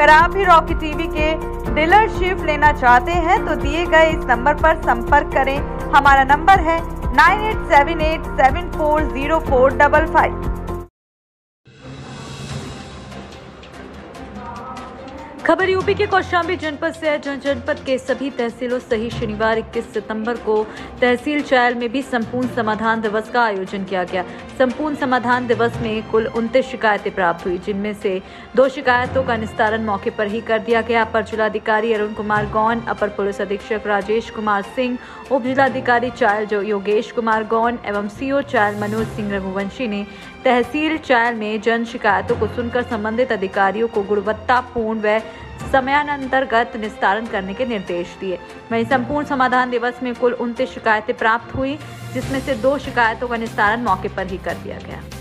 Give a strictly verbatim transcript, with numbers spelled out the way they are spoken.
अगर आप भी रॉकी टीवी के डीलरशिप लेना चाहते हैं तो दिए गए इस नंबर पर संपर्क करें। हमारा नंबर है nine eight seven eight seven four zero four double five. खबर यूपी के कौशाम्बी जनपद से है, जहां जनपद के सभी तहसीलों सहित शनिवार इक्कीस सितंबर को तहसील चायल में भी संपूर्ण समाधान दिवस का आयोजन किया गया। संपूर्ण समाधान दिवस में कुल उनतीस शिकायतें प्राप्त हुई, जिनमें से दो शिकायतों का निस्तारण मौके पर ही कर दिया गया। अपर जिलाधिकारी अरुण कुमार गौन, अपर पुलिस अधीक्षक राजेश कुमार सिंह, उप जिलाधिकारी चायल जो योगेश कुमार गौन एवं सीओ चायल मनोज सिंह रघुवंशी ने तहसील चायल में जन शिकायतों को सुनकर संबंधित अधिकारियों को गुणवत्तापूर्ण व समयानंतर्गत निस्तारण करने के निर्देश दिए। वहीं संपूर्ण समाधान दिवस में कुल उनतीस शिकायतें प्राप्त हुई, जिसमें से दो शिकायतों का निस्तारण मौके पर ही कर दिया गया।